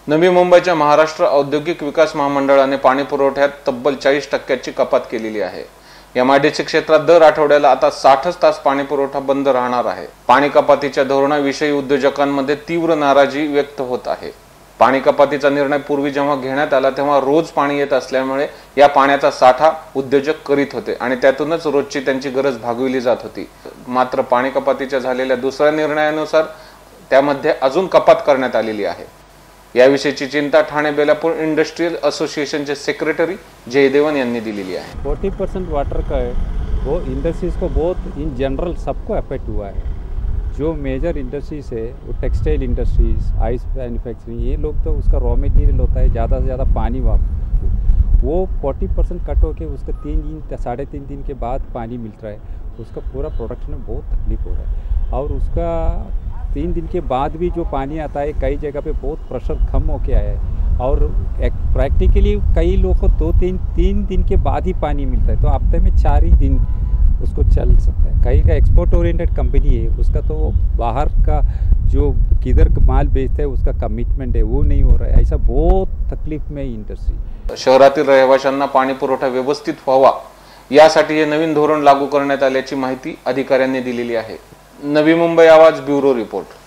नवी मुंबईच्या महाराष्ट्र औद्योगिक विकास महामंडळाने पाणी पुरवठ्यात तब्बल 40% कपात केलेली आहे। एमआयडीसी क्षेत्रात दर आठवड्याला आता 60 तास पाणी पुरवठा बंद राहणार आहे। पाणी कपातीच्या धोरणाविषयी उद्योजकांमध्ये तीव्र नाराजी व्यक्त होत आहे। पाणी कपातीचा निर्णय पूर्वी जेव्हा घेण्यात आला तेव्हा रोज पाणी येत असल्यामुळे या पाण्याचा साठा उद्योजक करीत होते आणि त्यातूनच रोजची त्यांची गरज भागविली जात होती। मात्र पाणी कपातीच्या झालेल्या दुसऱ्या निर्णयानुसार त्यामध्ये अजून कपात करण्यात आलेली आहे। याविषयीची चिंता ठाणे बेलापूर इंडस्ट्रियल एसोसिएशन के सेक्रेटरी जयदेवन यांनी दिलेली आहे। 40% वाटर का है वो इंडस्ट्रीज को बहुत इन जनरल सबको अफेक्ट हुआ है। जो मेजर इंडस्ट्रीज है वो टेक्सटाइल इंडस्ट्रीज, आइस मैन्युफैक्चरिंग, ये लोग तो उसका रॉ मटेरियल होता है, ज़्यादा से ज़्यादा पानी वो 40% कट होके उसका 3 दिन 3.5 दिन के बाद पानी मिल रहा है, उसका पूरा प्रोडक्शन में बहुत तकलीफ हो रहा है। और उसका 3 दिन के बाद भी जो पानी आता है कई जगह पे बहुत प्रेशर कम होके आया है और प्रैक्टिकली कई लोग को 2-3 दिन के बाद ही पानी मिलता है, तो हफ्ते में 4 ही दिन उसको चल सकता है। कई का एक्सपोर्ट ओरिएंटेड कंपनी है, उसका तो बाहर का जो किधर माल बेचता है उसका कमिटमेंट है वो नहीं हो रहा है। ऐसा बहुत तकलीफ में इंडस्ट्री। शहरातील रहिवाशांना पाणी पुरवठा व्यवस्थित व्हावा यासाठी हे नवीन धोरण लागू करण्यात आल्याची माहिती अधिकाऱ्यांनी दिलेली आहे। नवी मुंबई आवाज ब्युरो रिपोर्ट।